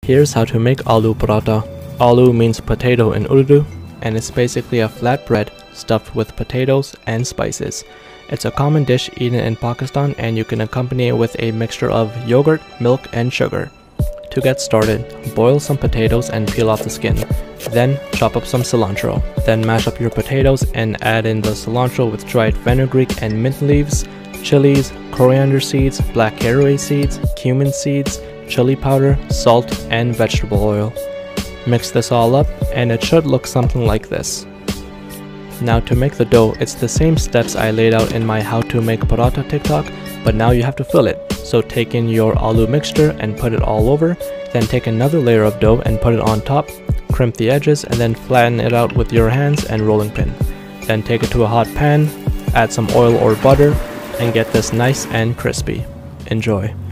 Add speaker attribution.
Speaker 1: Here's how to make aloo paratha. Aloo means potato in Urdu, and it's basically a flat bread stuffed with potatoes and spices. It's a common dish eaten in Pakistan, and you can accompany it with a mixture of yogurt, milk, and sugar. To get started, boil some potatoes and peel off the skin. Then chop up some cilantro. Then mash up your potatoes and add in the cilantro with dried fenugreek and mint leaves, chilies, coriander seeds, black caraway seeds, cumin seeds, chili powder, salt, and vegetable oil. Mix this all up and it should look something like this. Now to make the dough, it's the same steps I laid out in my how to make paratha TikTok, but now you have to fill it. So take in your aloo mixture and put it all over, then take another layer of dough and put it on top, crimp the edges and then flatten it out with your hands and rolling pin. Then take it to a hot pan, add some oil or butter, and get this nice and crispy. Enjoy.